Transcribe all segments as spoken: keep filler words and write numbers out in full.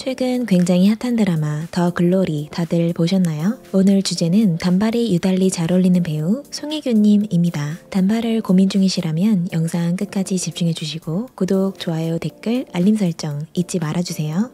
최근 굉장히 핫한 드라마 더 글로리 다들 보셨나요? 오늘 주제는 단발이 유달리 잘 어울리는 배우 송혜교님입니다. 단발을 고민 중이시라면 영상 끝까지 집중해주시고 구독, 좋아요, 댓글, 알림 설정 잊지 말아주세요.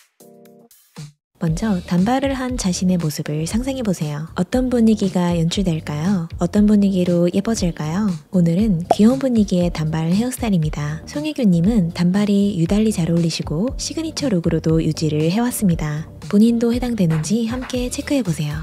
먼저 단발을 한 자신의 모습을 상상해보세요. 어떤 분위기가 연출될까요? 어떤 분위기로 예뻐질까요? 오늘은 귀여운 분위기의 단발 헤어스타일입니다. 송혜교님은 단발이 유달리 잘 어울리시고 시그니처 룩으로도 유지를 해왔습니다. 본인도 해당되는지 함께 체크해보세요.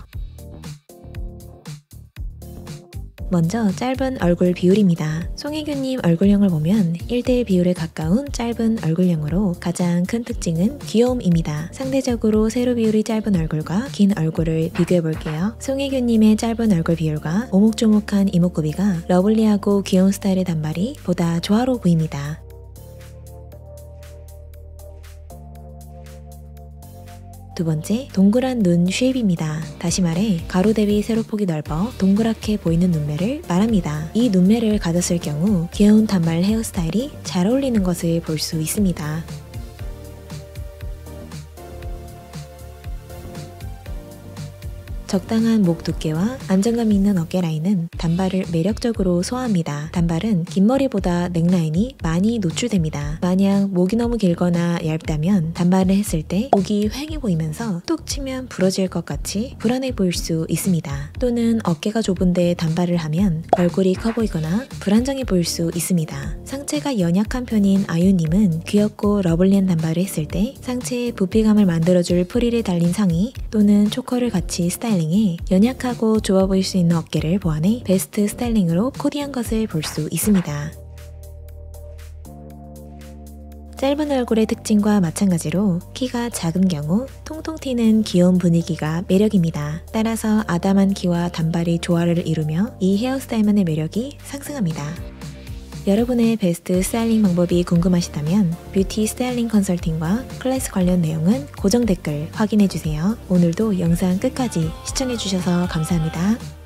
먼저 짧은 얼굴 비율입니다. 송혜교님 얼굴형을 보면 일 대 일 비율에 가까운 짧은 얼굴형으로 가장 큰 특징은 귀여움입니다. 상대적으로 세로 비율이 짧은 얼굴과 긴 얼굴을 비교해볼게요. 송혜교님의 짧은 얼굴 비율과 오목조목한 이목구비가 러블리하고 귀여운 스타일의 단발이 보다 조화로워 보입니다. 두 번째, 동그란 눈 쉐입입니다. 다시 말해 가로 대비 세로폭이 넓어 동그랗게 보이는 눈매를 말합니다. 이 눈매를 가졌을 경우 귀여운 단발 헤어스타일이 잘 어울리는 것을 볼 수 있습니다. 적당한 목 두께와 안정감 있는 어깨 라인은 단발을 매력적으로 소화합니다. 단발은 긴 머리보다 넥라인이 많이 노출됩니다. 만약 목이 너무 길거나 얇다면 단발을 했을 때 목이 휑해 보이면서 뚝 치면 부러질 것 같이 불안해 보일 수 있습니다. 또는 어깨가 좁은데 단발을 하면 얼굴이 커 보이거나 불안정해 보일 수 있습니다. 상체가 연약한 편인 아유님은 귀엽고 러블리한 단발을 했을 때 상체에 부피감을 만들어줄 프릴에 달린 상의 또는 초커를 같이 스타일 연약하고 좋아 보일 수 있는 어깨를 보완해 베스트 스타일링으로 코디한 것을 볼 수 있습니다. 짧은 얼굴의 특징과 마찬가지로 키가 작은 경우 통통 튀는 귀여운 분위기가 매력입니다. 따라서 아담한 키와 단발이 조화를 이루며 이 헤어스타일만의 매력이 상승합니다. 여러분의 베스트 스타일링 방법이 궁금하시다면 뷰티 스타일링 컨설팅과 클래스 관련 내용은 고정 댓글 확인해주세요. 오늘도 영상 끝까지 시청해주셔서 감사합니다.